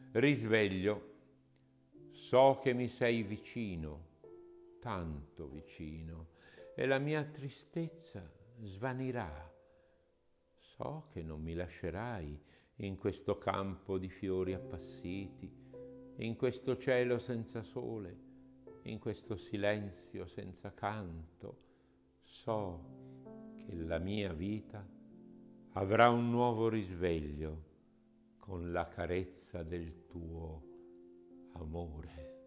Risveglio, so che mi sei vicino, tanto vicino, e la mia tristezza svanirà. So che non mi lascerai in questo campo di fiori appassiti, in questo cielo senza sole, in questo silenzio senza canto. So che la mia vita avrà un nuovo risveglio con la carezza del tuo amore.